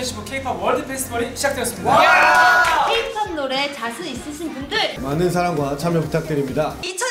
2025 K-POP 월드 페스티벌이 시작되었습니다. K-POP 노래 자수 있으신 분들 많은 사랑과 참여 부탁드립니다. 2025